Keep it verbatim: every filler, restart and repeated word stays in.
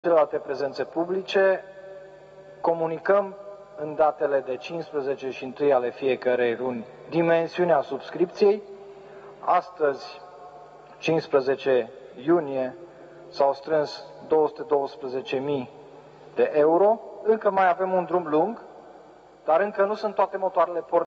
celelalte prezențe publice, comunicăm în datele de cincisprezece și unu ale fiecărei luni dimensiunea subscripției. Astăzi, cincisprezece iunie, s-au strâns două sute douăsprezece mii de euro. Încă mai avem un drum lung, dar încă nu sunt toate motoarele pornite.